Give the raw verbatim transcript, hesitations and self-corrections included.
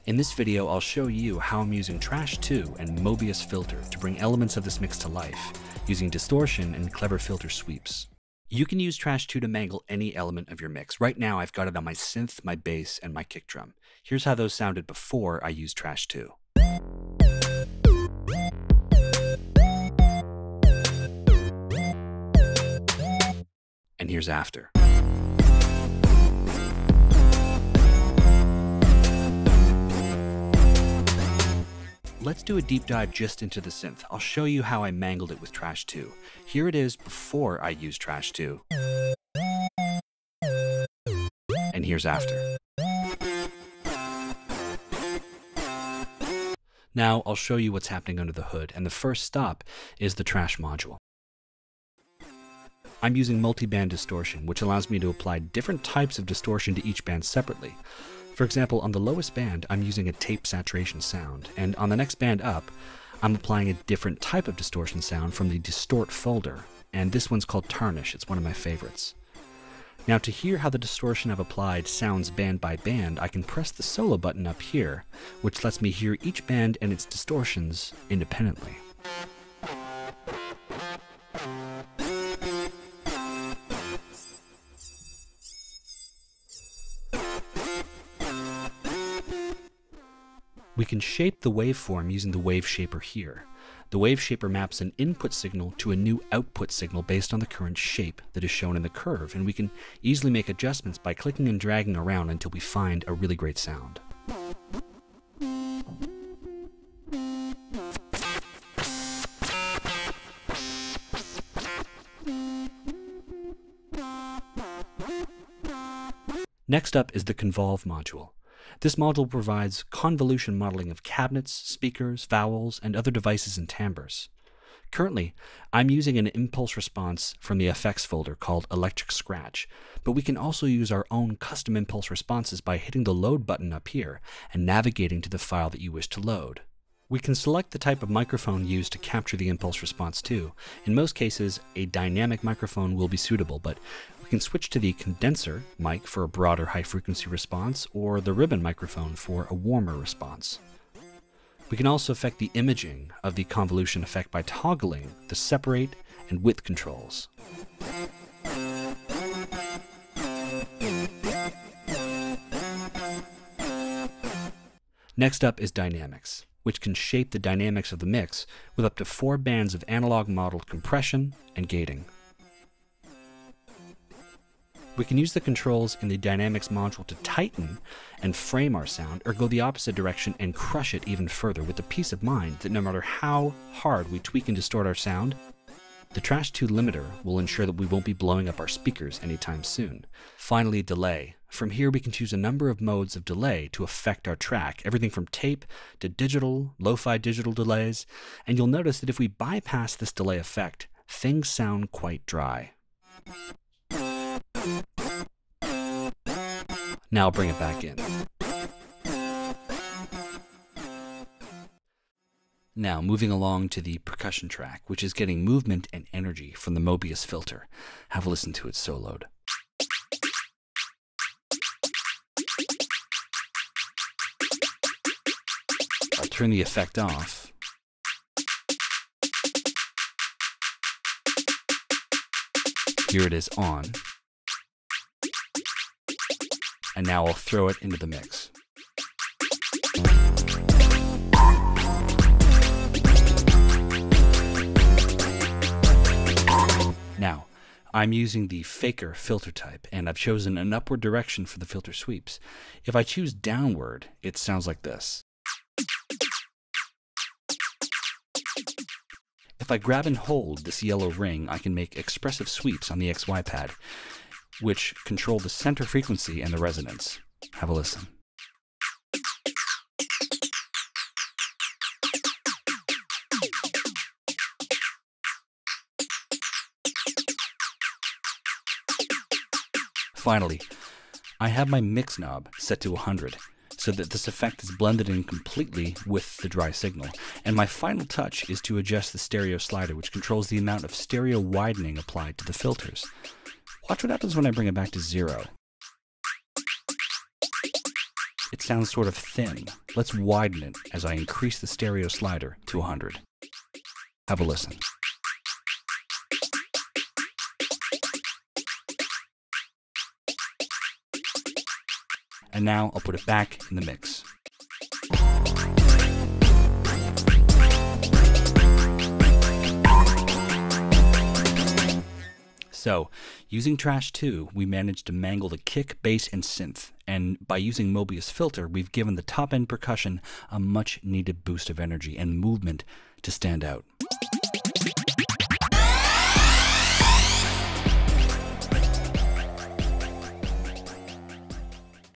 In this video, I'll show you how I'm using Trash two and Mobius Filter to bring elements of this mix to life, using distortion and clever filter sweeps. You can use Trash two to mangle any element of your mix. Right now, I've got it on my synth, my bass, and my kick drum. Here's how those sounded before I used Trash two. And here's after. Let's do a deep dive just into the synth. I'll show you how I mangled it with Trash two. Here it is before I used Trash two. And here's after. Now I'll show you what's happening under the hood, and the first stop is the Trash module. I'm using multi-band distortion, which allows me to apply different types of distortion to each band separately. For example, on the lowest band, I'm using a tape saturation sound, and on the next band up, I'm applying a different type of distortion sound from the distort folder, and this one's called Tarnish. It's one of my favorites. Now, to hear how the distortion I've applied sounds band by band, I can press the solo button up here, which lets me hear each band and its distortions independently. We can shape the waveform using the wave shaper here. The wave shaper maps an input signal to a new output signal based on the current shape that is shown in the curve, and we can easily make adjustments by clicking and dragging around until we find a really great sound. Next up is the Convolve module. This module provides convolution modeling of cabinets, speakers, vowels, and other devices and timbres. Currently, I'm using an impulse response from the effects folder called Electric Scratch, but we can also use our own custom impulse responses by hitting the load button up here and navigating to the file that you wish to load. We can select the type of microphone used to capture the impulse response too. In most cases, a dynamic microphone will be suitable, but we can switch to the condenser mic for a broader high-frequency response, or the ribbon microphone for a warmer response. We can also affect the imaging of the convolution effect by toggling the separate and width controls. Next up is Dynamics, which can shape the dynamics of the mix with up to four bands of analog modeled compression and gating. We can use the controls in the Dynamics module to tighten and frame our sound, or go the opposite direction and crush it even further, with the peace of mind that no matter how hard we tweak and distort our sound, the Trash two limiter will ensure that we won't be blowing up our speakers anytime soon. Finally, delay. From here we can choose a number of modes of delay to affect our track, everything from tape to digital, lo-fi digital delays, and you'll notice that if we bypass this delay effect, things sound quite dry. Now I'll bring it back in. Now, moving along to the percussion track, which is getting movement and energy from the Mobius Filter. Have a listen to it soloed. I'll turn the effect off. Here it is on. And now I'll throw it into the mix. Now, I'm using the Faker filter type, and I've chosen an upward direction for the filter sweeps. If I choose downward, it sounds like this. If I grab and hold this yellow ring, I can make expressive sweeps on the X Y pad, which control the center frequency and the resonance. Have a listen. Finally, I have my mix knob set to one hundred, so that this effect is blended in completely with the dry signal. And my final touch is to adjust the stereo slider, which controls the amount of stereo widening applied to the filters. Watch what happens when I bring it back to zero. it sounds sort of thin. Let's widen it as I increase the stereo slider to one hundred. Have a listen. And now I'll put it back in the mix. So, using Trash two, we managed to mangle the kick, bass, and synth, and by using Mobius Filter, we've given the top-end percussion a much-needed boost of energy and movement to stand out.